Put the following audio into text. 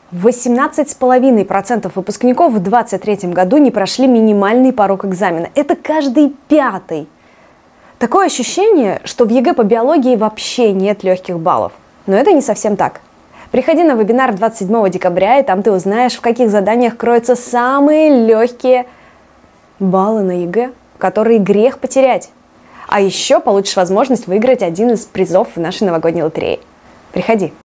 18,5% выпускников в 2023 году не прошли минимальный порог экзамена. Это каждый пятый. Такое ощущение, что в ЕГЭ по биологии вообще нет легких баллов. Но это не совсем так. Приходи на вебинар 27 декабря, и там ты узнаешь, в каких заданиях кроются самые легкие баллы на ЕГЭ, которые грех потерять. А еще получишь возможность выиграть один из призов в нашей новогодней лотерее. Приходи.